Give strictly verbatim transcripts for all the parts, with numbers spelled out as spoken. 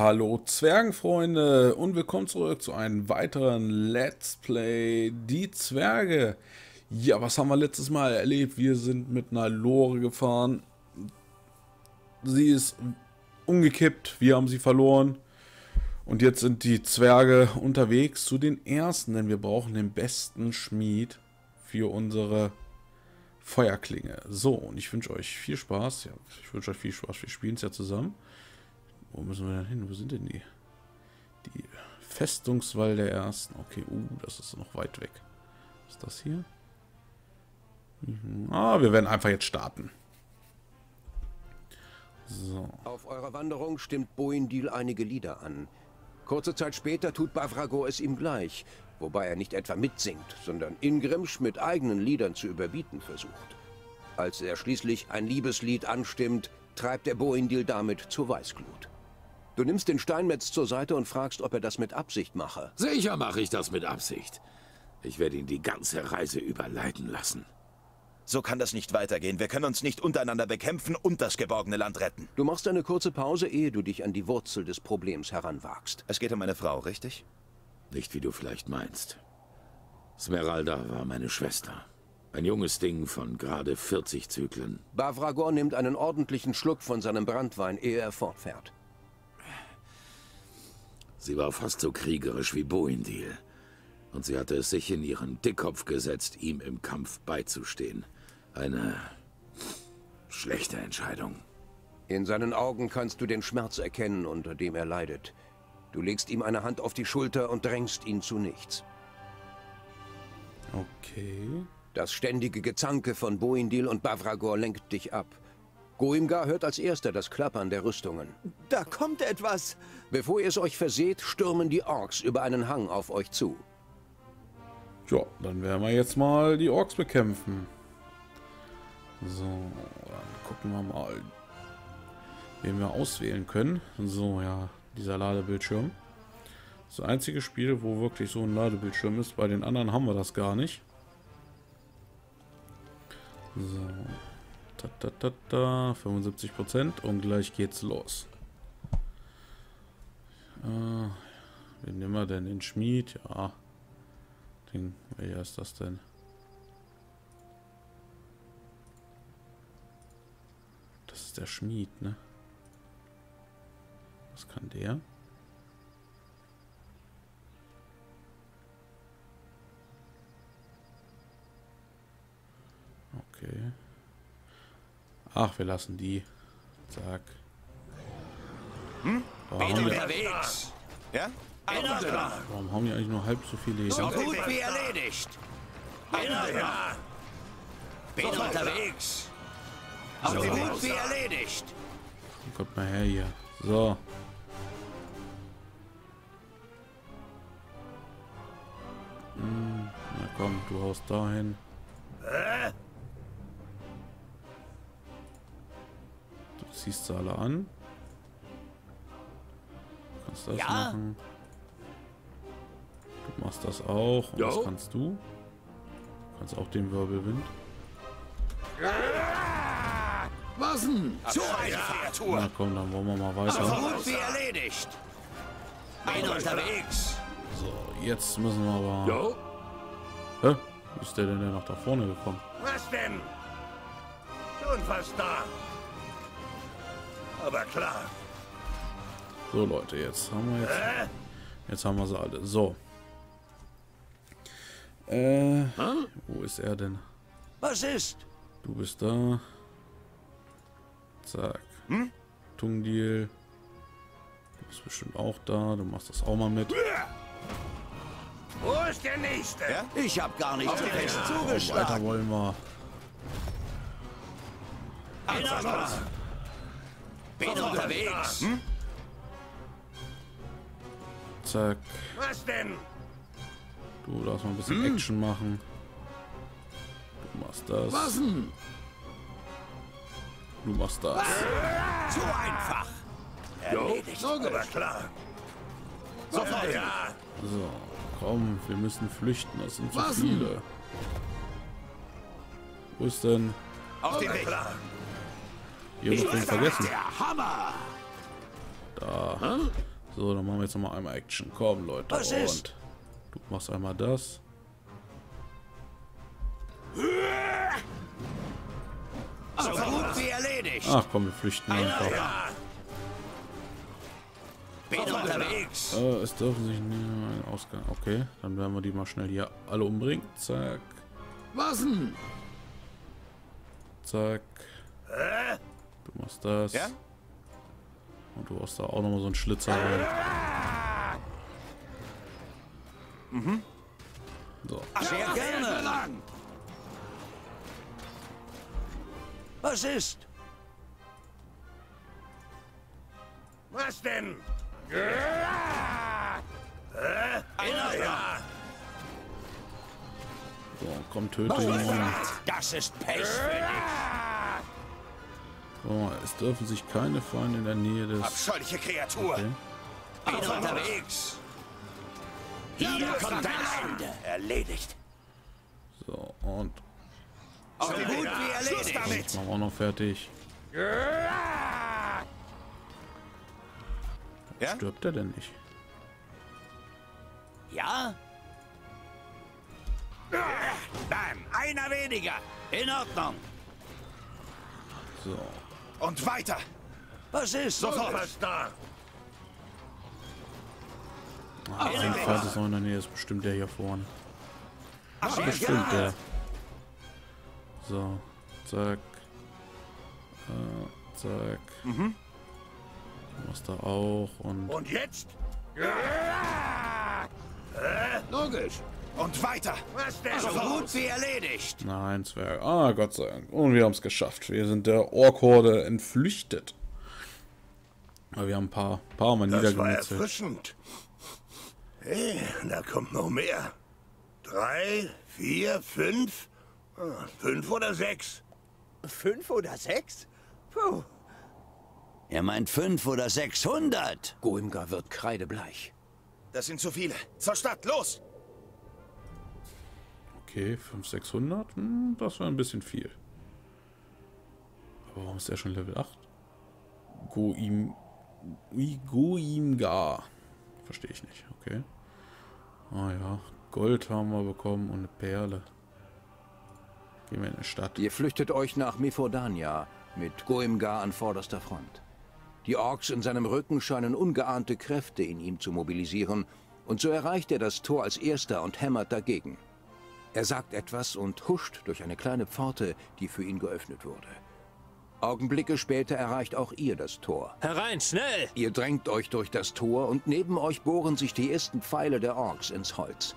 Hallo Zwergenfreunde und willkommen zurück zu einem weiteren Let's Play Die Zwerge. Ja, was haben wir letztes Mal erlebt? Wir sind mit einer Lore gefahren. Sie ist umgekippt, wir haben sie verloren. Und jetzt sind die Zwerge unterwegs zu den ersten, denn wir brauchen den besten Schmied für unsere Feuerklinge. So, und ich wünsche euch viel Spaß. Ja, ich wünsche euch viel Spaß, wir spielen es ja zusammen. Wo müssen wir denn hin? Wo sind denn die? Die Festungswall der Ersten. Okay, uh, das ist noch weit weg. Was ist das hier? Mhm. Ah, wir werden einfach jetzt starten. So. Auf eurer Wanderung stimmt Boindil einige Lieder an. Kurze Zeit später tut Bavrago es ihm gleich, wobei er nicht etwa mitsingt, sondern Ingrimsch mit eigenen Liedern zu überbieten versucht. Als er schließlich ein Liebeslied anstimmt, treibt er Boindil damit zur Weißglut. Du nimmst den Steinmetz zur Seite und fragst, ob er das mit Absicht mache. Sicher mache ich das mit Absicht. Ich werde ihn die ganze Reise überleiden lassen. So kann das nicht weitergehen. Wir können uns nicht untereinander bekämpfen und das geborgene Land retten. Du machst eine kurze Pause, ehe du dich an die Wurzel des Problems heranwagst. Es geht um eine Frau, richtig? Nicht, wie du vielleicht meinst. Smeralda war meine Schwester. Ein junges Ding von gerade vierzig Zyklen. Bavragor nimmt einen ordentlichen Schluck von seinem Branntwein, ehe er fortfährt. Sie war fast so kriegerisch wie Boindil. Und sie hatte es sich in ihren Dickkopf gesetzt, ihm im Kampf beizustehen. Eine schlechte Entscheidung. In seinen Augen kannst du den Schmerz erkennen, unter dem er leidet. Du legst ihm eine Hand auf die Schulter und drängst ihn zu nichts. Okay. Das ständige Gezanke von Boindil und Bavragor lenkt dich ab. Goimgar hört als erster das Klappern der Rüstungen. Da kommt etwas! Bevor ihr es euch verseht, stürmen die Orks über einen Hang auf euch zu. Ja, dann werden wir jetzt mal die Orks bekämpfen. So, dann gucken wir mal, wen wir auswählen können. So, ja, dieser Ladebildschirm. Das einzige Spiel, wo wirklich so ein Ladebildschirm ist. Bei den anderen haben wir das gar nicht. So. Ta, ta, ta, ta, fünfundsiebzig Prozent und gleich geht's los. Äh, wen nehmen wir denn? Den Schmied? Ja. Den, welcher ist das denn? Das ist der Schmied, ne? Was kann der? Okay. Ach, wir lassen die. Zack. Hm? Warum, Bin haben unterwegs. Ja? die, warum haben die eigentlich nur halb so viel Leder? So gut wie erledigt. Bin da. Bin unterwegs. So gut wie erledigt. Kommt mal her hier. So. Hm, na komm, du haust dahin. Ziehst du alle an. Du kannst das ja. machen. Du machst das auch. Und jo. Was kannst du? Du kannst auch den Wirbelwind. Was denn? So eine Kreatur. Na komm, dann wollen wir mal weiter. So gut wie erledigt. Bin unterwegs. So, jetzt müssen wir aber... Jo. Hä? Wie ist der denn der nach da vorne gekommen? Was denn? Schon fast da. Aber klar. So Leute, jetzt haben wir jetzt... Jetzt haben wir sie alle. So. Äh, Hm? wo ist er denn? Was ist? Du bist da. Zack. Hm? Tungdil. Du bist bestimmt auch da. Du machst das auch mal mit. Wo ist der Nächste? Ja? Ich hab gar nicht fest zugeschlagen. Weiter wollen wir. Bin unterwegs. Hm? Zack. Was denn? Du darfst mal ein bisschen Hm? Action machen. Du machst das. Was denn? Du machst das. So einfach. Erledigt. So Aber gut. klar. Sofort. Ja. So, komm, wir müssen flüchten. Das sind zu Was denn? viele. Wo ist denn? Auf den Weg. Irgendwas vergessen. Der Hammer. Da. Hm? So, dann machen wir jetzt nochmal einmal Action. Komm, Leute. Was und ist? du machst einmal das. So gut wie erledigt. Ach komm, wir flüchten einfach. Ja, Bin unterwegs. Äh, es dürfen sich nicht einen Ausgang. Okay, dann werden wir die mal schnell hier alle umbringen. Zack, Was denn? zack. Du machst das. Ja? Und du hast da auch nochmal so einen Schlitzer rein. Mhm. So. Sehr gerne. Was ist? was denn? So, komm, töte ihn mal. Das ist Pech für dich. So, es dürfen sich keine Feinde in der Nähe des... Abscheuliche Kreatur. Okay. Bin unterwegs. Hier kommt dein Ende. Erledigt. So, und So gut wie erledigt. das machen wir auch noch fertig. Ja? Stirbt er denn nicht? Ja? Nein, einer weniger. In Ordnung. So. Und weiter. Was ist? Sofort. Was da? Ah, ein Feind ist noch in der Nähe, ist bestimmt der hier vorne. Bestimmt der. So, zack. Äh, zack. Mhm. Du machst da auch und... Und jetzt? Logisch. Und weiter. Was denn? So gut wie erledigt. Nein, Zwerg. Ah, Gott sei Dank. Und wir haben es geschafft. Wir sind der Ork-Horde entflüchtet. Aber wir haben ein paar, paar Mal Das war niedergemetzelt. erfrischend. Hey, da kommt noch mehr. Drei, vier, fünf. Ah, Fünf oder sechs. Fünf oder sechs? Puh. Er meint fünf oder sechshundert. Goimgar wird kreidebleich. Das sind zu viele. Zur Stadt, los! Okay, fünfhundert, sechshundert. Hm, das war ein bisschen viel. Aber warum ist der schon Level acht? Goim... Ui, Goimgar. Verstehe ich nicht. Okay. Ah ja. Gold haben wir bekommen und eine Perle. Gehen wir in die Stadt. Ihr flüchtet euch nach Mifordania mit Goimgar an vorderster Front. Die Orks in seinem Rücken scheinen ungeahnte Kräfte in ihm zu mobilisieren, und so erreicht er das Tor als erster und hämmert dagegen. Er sagt etwas und huscht durch eine kleine Pforte, die für ihn geöffnet wurde. Augenblicke später erreicht auch ihr das Tor. Herein, schnell! Ihr drängt euch durch das Tor und neben euch bohren sich die ersten Pfeile der Orks ins Holz.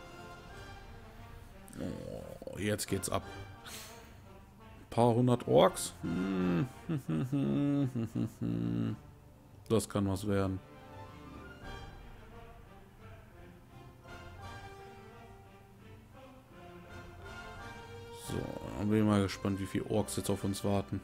Oh, jetzt geht's ab. Ein paar hundert Orks. Das kann was werden. So, dann bin ich mal gespannt, wie viele Orks jetzt auf uns warten.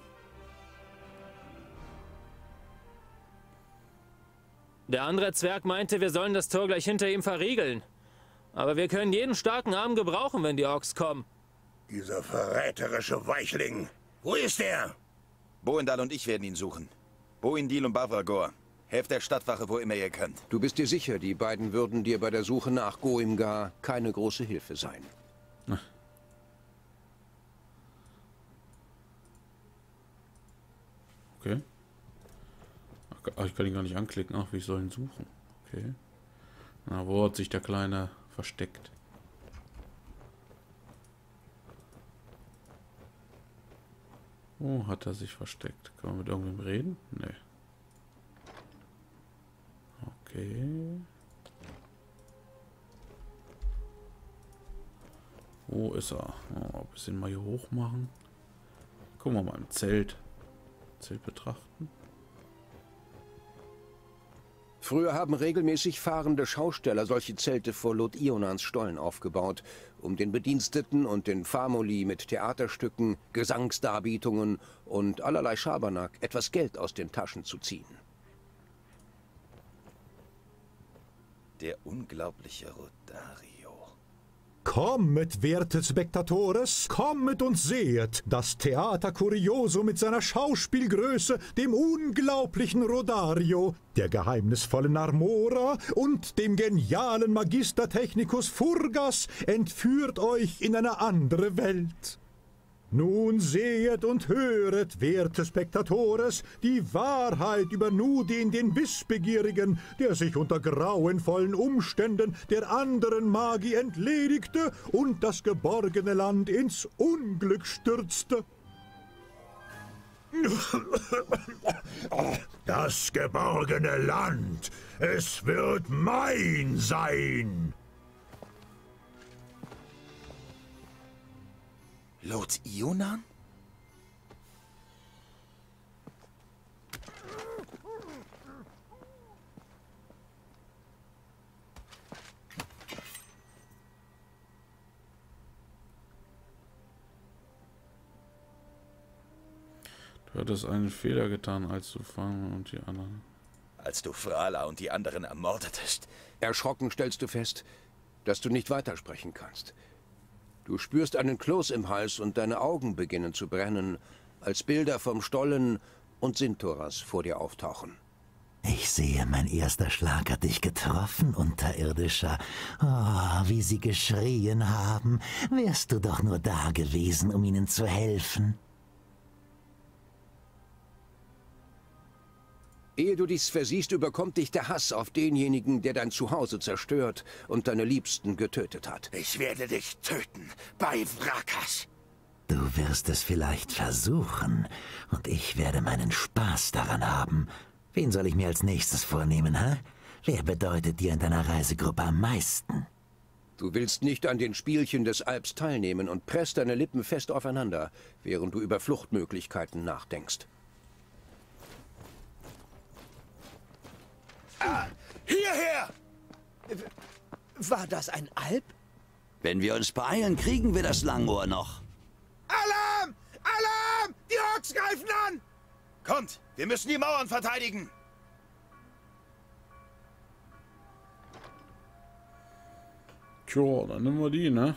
Der andere Zwerg meinte, wir sollen das Tor gleich hinter ihm verriegeln. Aber wir können jeden starken Arm gebrauchen, wenn die Orks kommen. Dieser verräterische Weichling. Wo ist er? Boindal und ich werden ihn suchen. Boindil und Bavragor. Helft der Stadtwache, wo immer ihr könnt. Du bist dir sicher, die beiden würden dir bei der Suche nach Goimgar keine große Hilfe sein. Okay. Ach, ich kann ihn gar nicht anklicken. Ach, ich soll ihn suchen. Okay. Na, wo hat sich der Kleine versteckt? Wo hat er sich versteckt? Kann man mit irgendwem reden? Nee. Okay. Wo ist er? Oh, ein bisschen mal hier hoch machen. Gucken wir mal im Zelt. Zelt betrachten. Früher haben regelmäßig fahrende Schausteller solche Zelte vor Lot-Ionans Stollen aufgebaut, um den Bediensteten und den Famuli mit Theaterstücken, Gesangsdarbietungen und allerlei Schabernack etwas Geld aus den Taschen zu ziehen. Der unglaubliche Rodario. Kommet, werte Spectatores, kommet und sehet das Theater Curioso mit seiner Schauspielgröße, dem unglaublichen Rodario, der geheimnisvollen Armora und dem genialen Magister Technicus Furgas entführt euch in eine andere Welt. Nun sehet und höret, werte Spectatores, die Wahrheit über Nudin den Wissbegierigen, der sich unter grauenvollen Umständen der anderen Magie entledigte und das geborgene Land ins Unglück stürzte. Das geborgene Land, es wird mein sein. Lot Ionan? Du hattest einen Fehler getan, als du Fang und die anderen... Als du Frala und die anderen ermordetest. Erschrocken stellst du fest, dass du nicht weitersprechen kannst. Du spürst einen Kloß im Hals und deine Augen beginnen zu brennen, als Bilder vom Stollen und Sintoras vor dir auftauchen. Ich sehe, mein erster Schlag hat dich getroffen, Unterirdischer. Oh, wie sie geschrien haben. Wärst du doch nur da gewesen, um ihnen zu helfen. Ehe du dies versiehst, überkommt dich der Hass auf denjenigen, der dein Zuhause zerstört und deine Liebsten getötet hat. Ich werde dich töten, bei Wrakas. Du wirst es vielleicht versuchen, und ich werde meinen Spaß daran haben. Wen soll ich mir als nächstes vornehmen, hä? Wer bedeutet dir in deiner Reisegruppe am meisten? Du willst nicht an den Spielchen des Alps teilnehmen und presst deine Lippen fest aufeinander, während du über Fluchtmöglichkeiten nachdenkst. Ah, hierher! War das ein Alp? Wenn wir uns beeilen, kriegen wir das Langohr noch. Alarm! Alarm! Die Orks greifen an! Kommt, wir müssen die Mauern verteidigen. Tja, dann nehmen wir die, ne?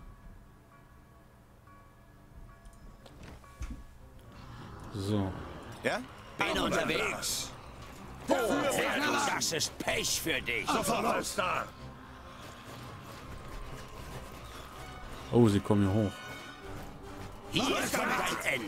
So. Ja? Bin unterwegs. Das ist Pech für dich. Sofort da! Oh, sie kommen hier hoch. Hier kommt ein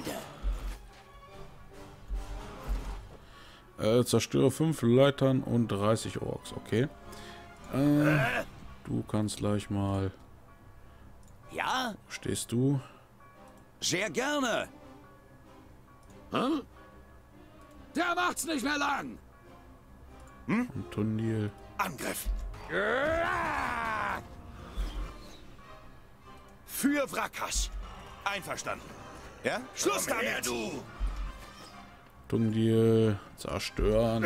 Ende. Äh, zerstöre fünf Leitern und dreißig Orks, okay. Äh, du kannst gleich mal... Ja? Wo stehst du? Sehr gerne. Hm? Der macht's nicht mehr lang. Hm? Und Tundil. Angriff. Für Wrakas. Einverstanden. Ja? Schluss Komm damit, her, du! Tundil. Zerstören.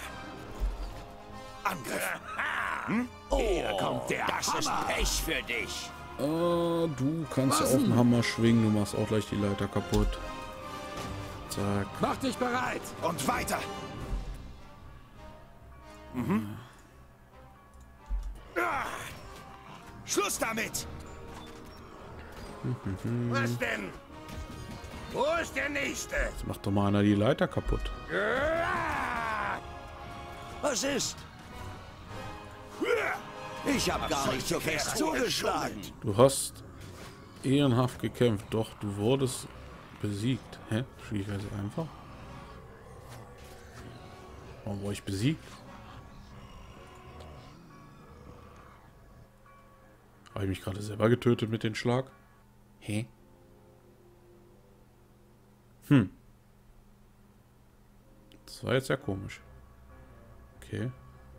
Angriff. Hm? Oh, kommt der das Hammer. Ist Pech für dich. Äh, du kannst auch einen Hammer schwingen. Du machst auch gleich die Leiter kaputt. Zack. Mach dich bereit. Und weiter. Mhm. Ah. Schluss damit! Was denn? Wo ist der Nächste? Jetzt macht doch mal einer die Leiter kaputt. Was ist? Ich habe gar nicht so fest zugeschlagen. Du hast ehrenhaft gekämpft, doch du wurdest besiegt. Hä? Schwierigkeit ist einfach. Warum wurde ich besiegt? Habe ich mich gerade selber getötet mit dem Schlag? Hä? Hm. Das war jetzt sehr komisch. Okay.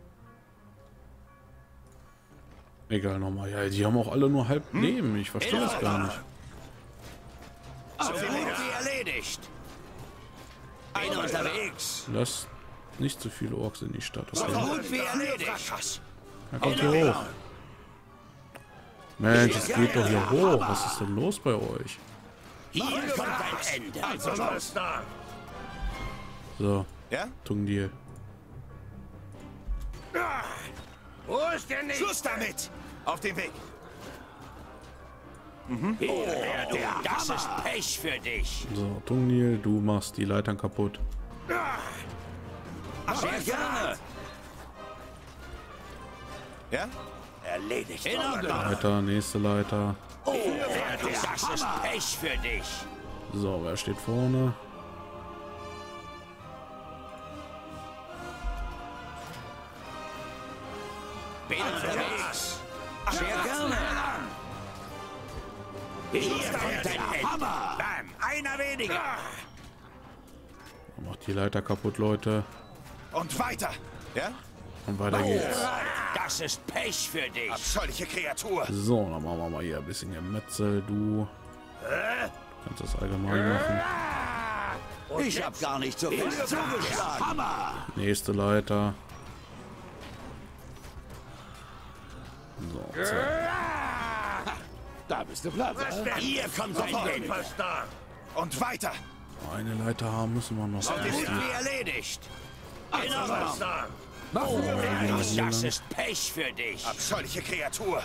Egal, nochmal. Ja, die haben auch alle nur halb Leben. Ich verstehe das gar nicht. So gut wie erledigt. Bin unterwegs. Lass nicht so viele Orks in die Stadt. So Okay. gut wie erledigt. Ja, kommt hier hoch. Mensch, es geht doch hier hoch. Was ist denn los bei euch? Hier kommt ein Ende. Also los da! So, Ja? Tungdil. Wo ist der Nächste? Schluss damit! Auf den Weg! Mhm. Oh, das ist Pech für dich. So, Tungnil, du machst die Leitern kaputt. Sehr gerne. Ja? Erledigt. Leiter, nächste Leiter. Oh, das ist Pech für dich. So, wer steht vorne? Bin unterwegs. Sehr gerne. Hier kommt dein Hammer. Bam, einer weniger. Macht die Leiter kaputt, Leute. Und weiter. Ja? Und weiter geht's. Das ist Pech für dich. Abscheuliche Kreatur. So, dann machen wir mal hier ein bisschen Gemetzel. Du kannst das allgemein machen. Ich hab gar nicht so viel zugeschlagen. Hammer. Nächste Leiter. So, zack. Da bist du platt. Hier kommt dein Leben. Und weiter. Eine Leiter haben müssen wir noch. So ist wie erledigt. In Ordnung. Oh, Das ist Pech für dich. Abscheuliche Kreatur.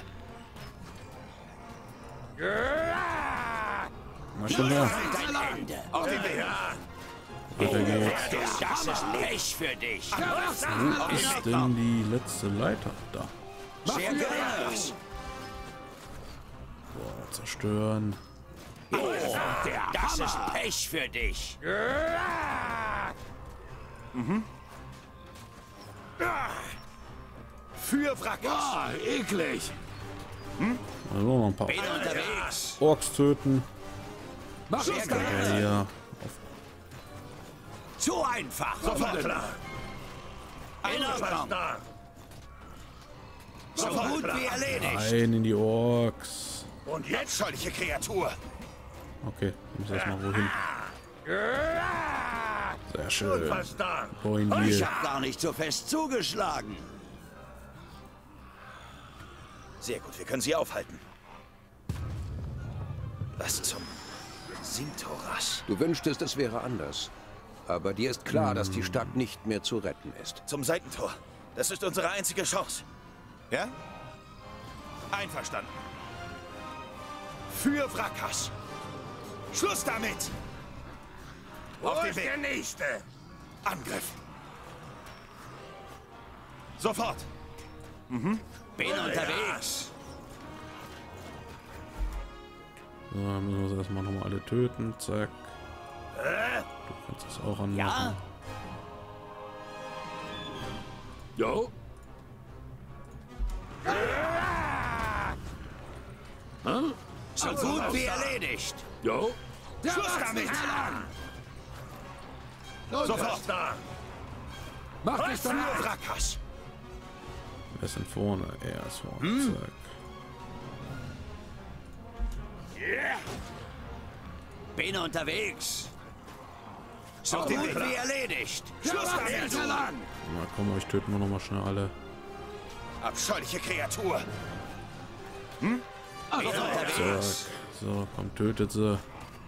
Na schon da. Dein Ende. Weiter geht's. Das ist Pech für dich. Wo ist denn die letzte Leiter? Da. Sehr gerne. Boah, zerstören. Das ist Pech für dich. Mhm. Für Wrackers. Ah, eklig. Hm? Also noch ein paar Bin unterwegs. Orks töten. Sehr Ja, gerne. ja. Zu einfach. Sofort klar. In Ordnung. So gut wie erledigt. Rein in die Orks. Und jetzt scheuliche Kreatur. Okay, ich muss erstmal wohin. Sehr schön. Boindil. Ich hab gar nicht so fest zugeschlagen. Sehr gut, wir können sie aufhalten. Was zum Sintoras? Du wünschtest, es wäre anders. Aber dir ist klar, dass die Stadt nicht mehr zu retten ist. Zum Seitentor. Das ist unsere einzige Chance. Ja? Einverstanden. Für Wrackers. Schluss damit! Auf den Weg. Der nächste. Angriff. Sofort. Mhm. Bin unterwegs. So, dann müssen wir es erstmal nochmal alle töten. Zack. Du kannst es auch anmachen. Ja. Jo. Hm? So gut wie erledigt. Jo. Schluss damit. Sofort. Mach dich Für Wrackers. Wer ist denn vorne? Er ist vorne. Hm. Zack. Yeah. Bin unterwegs. So gut wie erledigt. Schluss damit. Na komm, euch töten wir nochmal schnell alle. Abscheuliche Kreatur. Hm? Bin unterwegs. Zack. So, komm, tötet sie.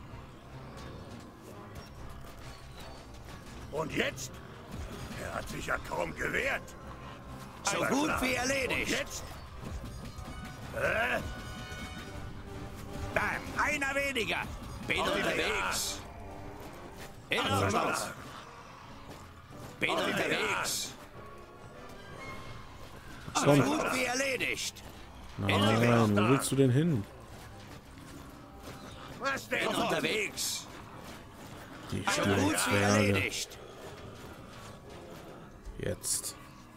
Und jetzt? Er hat sich ja kaum gewehrt. So Aber gut klar. wie erledigt. Und jetzt? Hä? Bam, einer weniger. Bin Auf die unterwegs. In Also Ordnung. klar. Bin Auf die unterwegs. So Komm. gut wie erledigt. Nein, wo willst du denn hin? Was Bin denn? unterwegs. Die So stillen gut wie Zwerge. erledigt. Jetzt.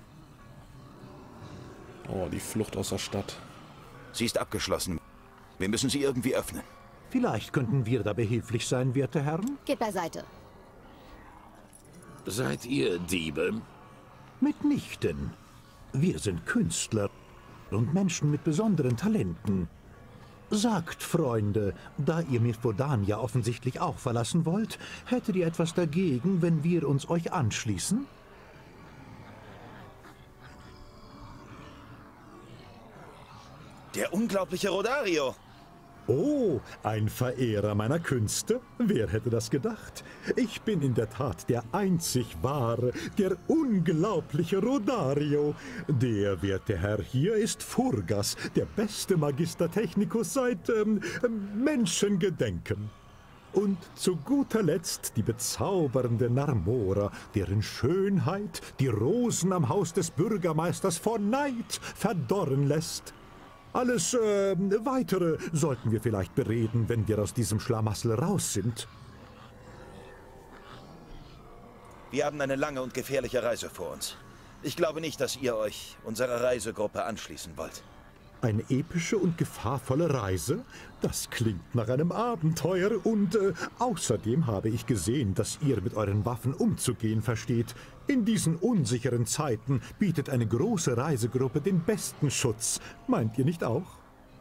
Oh, die Flucht aus der Stadt. Sie ist abgeschlossen. Wir müssen sie irgendwie öffnen. Vielleicht könnten wir da behilflich sein, werte Herren? Geht beiseite. Seid ihr Diebe? Mitnichten. Wir sind Künstler und Menschen mit besonderen Talenten. Sagt, Freunde, da ihr Myrfodania offensichtlich auch verlassen wollt, hättet ihr etwas dagegen, wenn wir uns euch anschließen? Der unglaubliche Rodario. Oh, ein Verehrer meiner Künste? Wer hätte das gedacht? Ich bin in der Tat der einzig wahre, der unglaubliche Rodario. Der werte Herr hier ist Furgas, der beste Magister Technicus seit ähm, Menschengedenken. Und zu guter Letzt die bezaubernde Narmora, deren Schönheit die Rosen am Haus des Bürgermeisters vor Neid verdorren lässt. Alles äh, Weitere sollten wir vielleicht bereden, wenn wir aus diesem Schlamassel raus sind. Wir haben eine lange und gefährliche Reise vor uns. Ich glaube nicht, dass ihr euch unserer Reisegruppe anschließen wollt. Eine epische und gefahrvolle Reise? Das klingt nach einem Abenteuer und äh, außerdem habe ich gesehen, dass ihr mit euren Waffen umzugehen versteht. In diesen unsicheren Zeiten bietet eine große Reisegruppe den besten Schutz. Meint ihr nicht auch?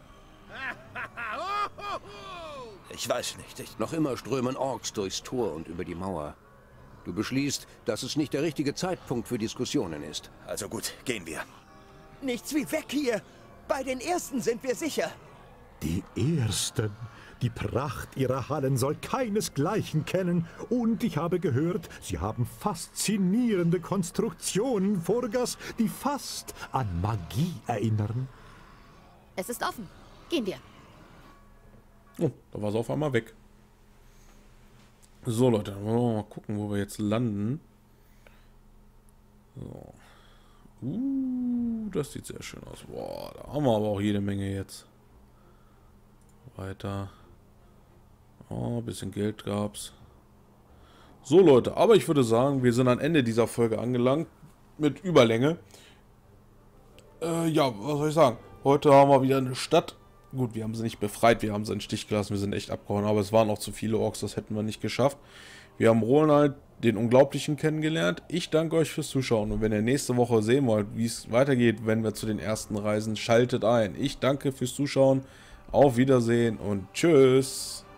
Ich weiß nicht. Ich Noch immer strömen Orks durchs Tor und über die Mauer. Du beschließt, dass es nicht der richtige Zeitpunkt für Diskussionen ist. Also gut, gehen wir. Nichts wie weg hier! Bei den Ersten sind wir sicher. Die Ersten? Die Pracht ihrer Hallen soll keinesgleichen kennen. Und ich habe gehört, sie haben faszinierende Konstruktionen, Furgas, die fast an Magie erinnern. Es ist offen. Gehen wir. Oh, da war sie auf einmal weg. So, Leute, dann wollen wir mal gucken, wo wir jetzt landen. So. Uh, das sieht sehr schön aus. Boah, da haben wir aber auch jede Menge jetzt. Weiter. Oh, ein bisschen Geld gab's. So, Leute, aber ich würde sagen, wir sind am Ende dieser Folge angelangt. Mit Überlänge. Äh, ja, was soll ich sagen? Heute haben wir wieder eine Stadt. Gut, wir haben sie nicht befreit, wir haben sie in den Stich gelassen, wir sind echt abgehauen, aber es waren noch zu viele Orks, das hätten wir nicht geschafft. Wir haben Ronald, den Unglaublichen, kennengelernt. Ich danke euch fürs Zuschauen und wenn ihr nächste Woche sehen wollt, wie es weitergeht, wenn wir zu den ersten reisen, schaltet ein. Ich danke fürs Zuschauen, auf Wiedersehen und tschüss.